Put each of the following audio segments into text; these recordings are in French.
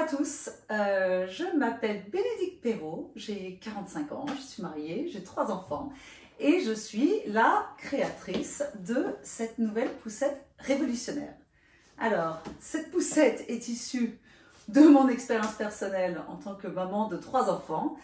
tous, je m'appelle Bénédicte Perrault, j'ai 45 ans, je suis mariée, j'ai 3 enfants et je suis la créatrice de cette nouvelle poussette révolutionnaire. Alors, cette poussette est issue de mon expérience personnelle en tant que maman de 3 enfants,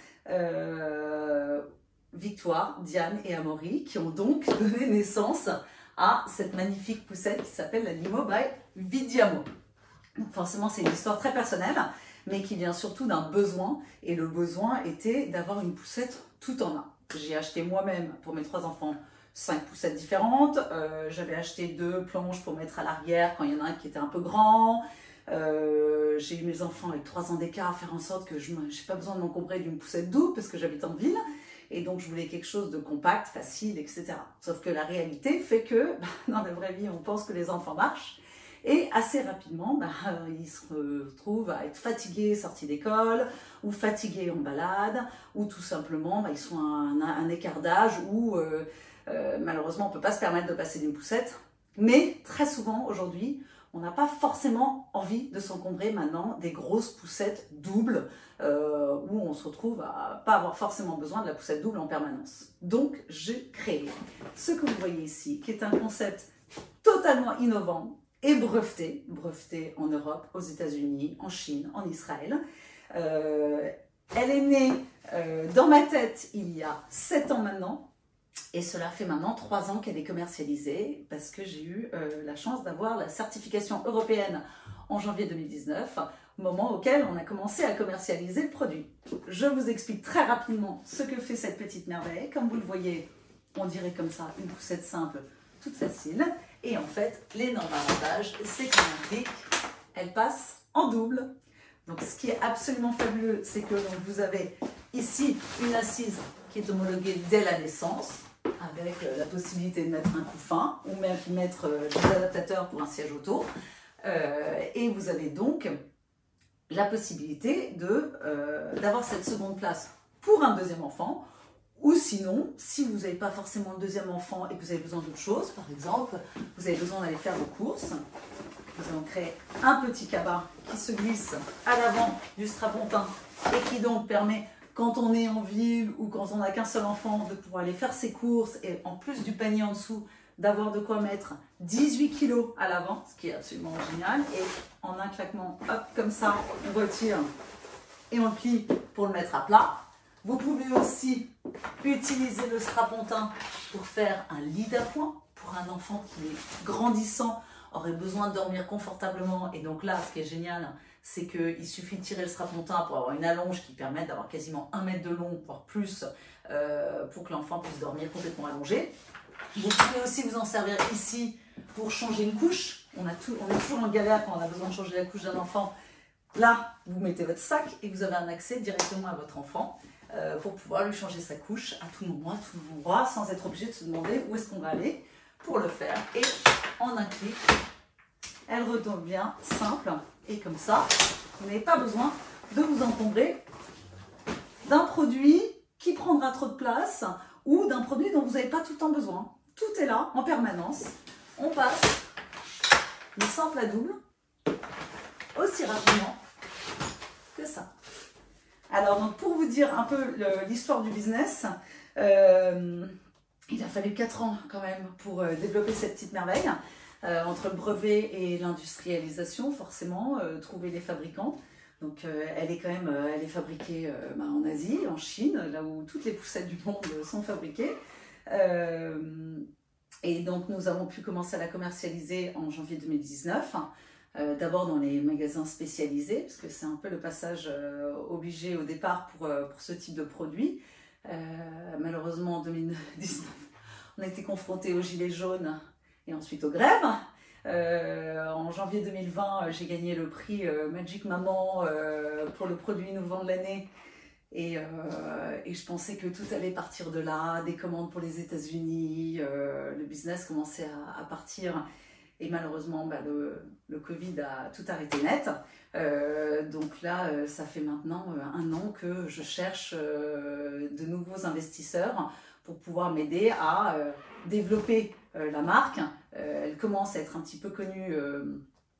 Victoire, Diane et Amaury, qui ont donc donné naissance à cette magnifique poussette qui s'appelle la Limo by Vidiamo. Donc forcément, c'est une histoire très personnelle, mais qui vient surtout d'un besoin. Et le besoin était d'avoir une poussette tout en un. J'ai acheté moi-même pour mes 3 enfants 5 poussettes différentes. J'avais acheté 2 planches pour mettre à l'arrière quand il y en a un qui était un peu grand. J'ai eu mes enfants avec 3 ans d'écart, faire en sorte que je n'ai pas besoin de m'encombrer d'une poussette double parce que j'habite en ville. Et donc, je voulais quelque chose de compact, facile, etc. Sauf que la réalité fait que, dans la vraie vie, on pense que les enfants marchent. Et assez rapidement, ils se retrouvent à être fatigués sortis d'école, ou fatigués en balade, ou tout simplement, ils sont à un écart d'âge où malheureusement, on ne peut pas se permettre de passer d'une poussette. Mais très souvent, aujourd'hui, on n'a pas forcément envie de s'encombrer maintenant des grosses poussettes doubles où on se retrouve à pas avoir forcément besoin de la poussette double en permanence. Donc, j'ai créé ce que vous voyez ici, qui est un concept totalement innovant et breveté en Europe, aux États-Unis, en Chine, en Israël. Elle est née dans ma tête il y a 7 ans maintenant. Et cela fait maintenant 3 ans qu'elle est commercialisée parce que j'ai eu la chance d'avoir la certification européenne en janvier 2019, au moment auquel on a commencé à commercialiser le produit. Je vous explique très rapidement ce que fait cette petite merveille. Comme vous le voyez, on dirait comme ça une poussette simple, toute facile. Et en fait, l'énorme avantage, c'est qu'on indique, elle passe en double. Donc ce qui est absolument fabuleux, c'est que vous avez ici une assise qui est homologuée dès la naissance, avec la possibilité de mettre un couffin ou même mettre des adaptateurs pour un siège auto. Et vous avez donc la possibilité d'avoir cette seconde place pour un deuxième enfant. Ou sinon, si vous n'avez pas forcément le deuxième enfant et que vous avez besoin d'autre chose, par exemple, vous avez besoin d'aller faire vos courses, nous allons créer un petit cabas qui se glisse à l'avant du strapontin et qui donc permet, quand on est en ville ou quand on n'a qu'un seul enfant, de pouvoir aller faire ses courses et en plus du panier en dessous, d'avoir de quoi mettre 18 kg à l'avant, ce qui est absolument génial. Et en un claquement, hop, comme ça, on retire et on le plie pour le mettre à plat. Vous pouvez aussi utiliser le strapontin pour faire un lit d'appoint pour un enfant qui est grandissant, aurait besoin de dormir confortablement. Et donc là, ce qui est génial, c'est qu'il suffit de tirer le strapontin pour avoir une allonge qui permet d'avoir quasiment 1 mètre de long, voire plus, pour que l'enfant puisse dormir complètement allongé. Vous pouvez aussi vous en servir ici pour changer une couche. On est toujours en galère quand on a besoin de changer la couche d'un enfant. Là, vous mettez votre sac et vous avez un accès directement à votre enfant pour pouvoir lui changer sa couche à tout moment, à tout endroit, sans être obligé de se demander où est-ce qu'on va aller pour le faire. Et en un clic, elle retombe bien, simple. Et comme ça, vous n'avez pas besoin de vous encombrer d'un produit qui prendra trop de place ou d'un produit dont vous n'avez pas tout le temps besoin. Tout est là, en permanence. On passe de simple à double aussi rapidement que ça. Alors, donc, pour vous dire un peu l'histoire du business, il a fallu 4 ans quand même pour développer cette petite merveille. Entre le brevet et l'industrialisation, forcément, trouver les fabricants. Donc, elle est fabriquée en Asie, en Chine, là où toutes les poussettes du monde sont fabriquées. Et donc, nous avons pu commencer à la commercialiser en janvier 2019. D'abord dans les magasins spécialisés, parce que c'est un peu le passage obligé au départ pour ce type de produit. Malheureusement, en 2019, on a été confrontés aux gilets jaunes et ensuite aux grèves. En janvier 2020, j'ai gagné le prix Magic Maman pour le produit innovant de l'année. Et je pensais que tout allait partir de là, des commandes pour les États-Unis, le business commençait à partir. Et malheureusement, le Covid a tout arrêté net. Donc là, ça fait maintenant 1 an que je cherche de nouveaux investisseurs pour pouvoir m'aider à développer la marque. Elle commence à être un petit peu connue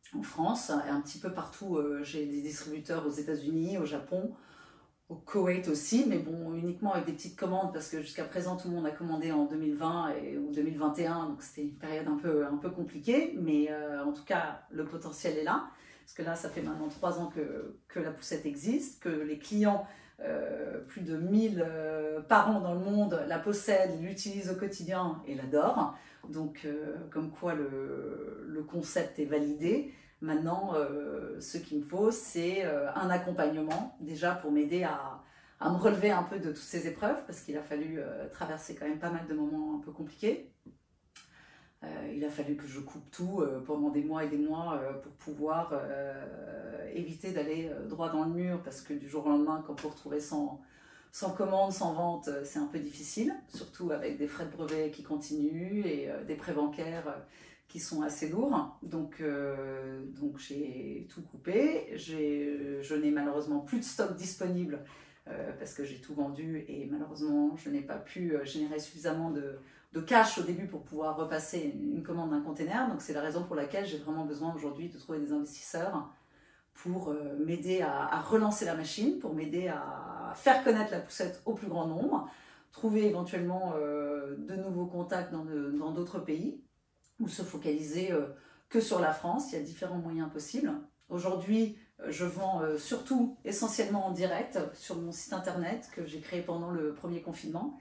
en France et un petit peu partout. J'ai des distributeurs aux États-Unis, au Japon, au Koweït aussi, mais bon, uniquement avec des petites commandes parce que jusqu'à présent tout le monde a commandé en 2020 ou 2021, donc c'était une période un peu compliquée, mais en tout cas le potentiel est là, parce que là ça fait maintenant 3 ans que la poussette existe, que les clients, plus de 1000 parents dans le monde la possèdent, l'utilisent au quotidien et l'adorent, donc comme quoi le concept est validé. Maintenant, ce qu'il me faut, c'est un accompagnement, déjà pour m'aider à me relever un peu de toutes ces épreuves, parce qu'il a fallu traverser quand même pas mal de moments un peu compliqués. Il a fallu que je coupe tout pendant des mois et des mois pour pouvoir éviter d'aller droit dans le mur, parce que du jour au lendemain, quand vous vous retrouvez sans commande, sans vente, c'est un peu difficile, surtout avec des frais de brevet qui continuent et des prêts bancaires qui sont assez lourds. Donc j'ai tout coupé. Je n'ai malheureusement plus de stock disponible parce que j'ai tout vendu et malheureusement je n'ai pas pu générer suffisamment de cash au début pour pouvoir repasser une commande d'un container. Donc c'est la raison pour laquelle j'ai vraiment besoin aujourd'hui de trouver des investisseurs pour m'aider à relancer la machine, pour m'aider à faire connaître la poussette au plus grand nombre, trouver éventuellement de nouveaux contacts dans d'autres pays, ou se focaliser que sur la France. Il y a différents moyens possibles. Aujourd'hui, je vends surtout essentiellement en direct sur mon site internet que j'ai créé pendant le premier confinement.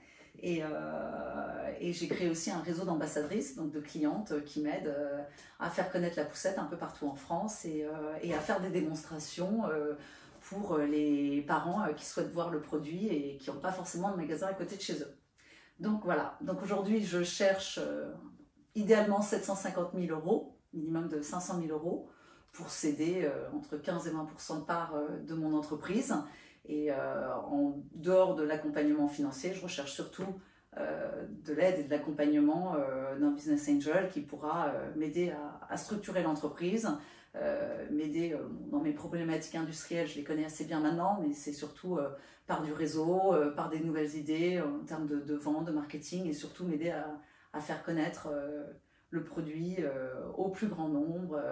Et j'ai créé aussi un réseau d'ambassadrices, donc de clientes qui m'aident à faire connaître la poussette un peu partout en France et à faire des démonstrations pour les parents qui souhaitent voir le produit et qui n'ont pas forcément de magasin à côté de chez eux. Donc voilà, donc aujourd'hui je cherche idéalement 750 000 euros, minimum de 500 000 euros, pour céder entre 15 et 20% de part de mon entreprise. Et en dehors de l'accompagnement financier, je recherche surtout de l'aide et de l'accompagnement d'un business angel qui pourra m'aider à structurer l'entreprise, m'aider dans mes problématiques industrielles, je les connais assez bien maintenant, mais c'est surtout par du réseau, par des nouvelles idées en termes de vente, de marketing, et surtout m'aider à faire connaître le produit au plus grand nombre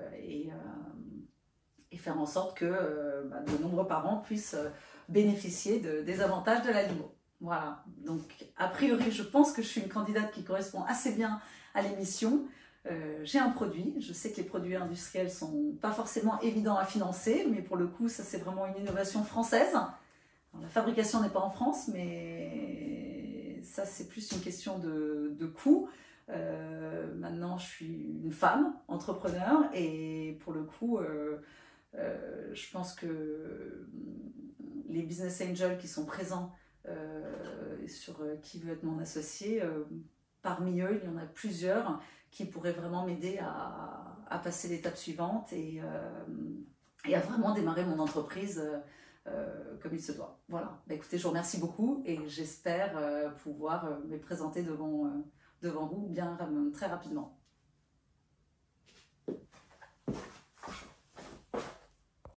et faire en sorte que de nombreux parents puissent bénéficier des avantages de la limo. Voilà, donc a priori je pense que je suis une candidate qui correspond assez bien à l'émission. J'ai un produit, je sais que les produits industriels sont pas forcément évidents à financer, mais pour le coup ça c'est vraiment une innovation française. Alors, la fabrication n'est pas en France, mais ça c'est plus une question de coût. Maintenant je suis une femme entrepreneur et pour le coup je pense que les business angels qui sont présents sur qui veut être mon associé, parmi eux, il y en a plusieurs qui pourraient vraiment m'aider à passer l'étape suivante et à vraiment démarrer mon entreprise comme il se doit. Voilà. Bah, écoutez, je vous remercie beaucoup et j'espère pouvoir me présenter devant vous bien très rapidement.